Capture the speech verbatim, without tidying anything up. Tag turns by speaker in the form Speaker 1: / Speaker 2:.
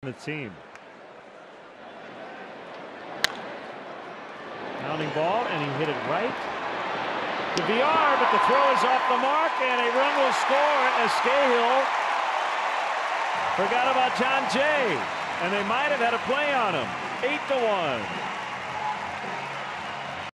Speaker 1: The team. Mounting ball, and he hit it right to V R, but the throw is off the mark, and a run will score as Cahill forgot about Jon Jay, and they might have had a play on him. Eight to one.